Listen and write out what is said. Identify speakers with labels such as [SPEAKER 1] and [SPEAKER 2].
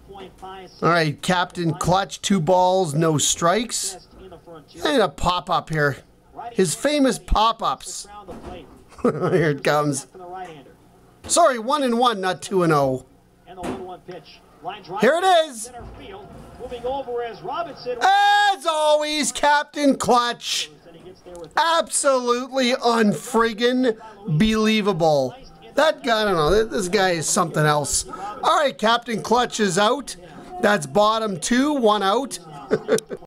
[SPEAKER 1] All right, Captain Clutch, 2 balls, no strikes. And a pop-up here. His famous pop-ups. Here it comes. Sorry, 1-1, not 2-0. Here it is. As always, Captain Clutch. Absolutely unfriggin' believable. That guy, I don't know, this guy is something else. All right, Captain Clutch is out. That's bottom 2, 1 out.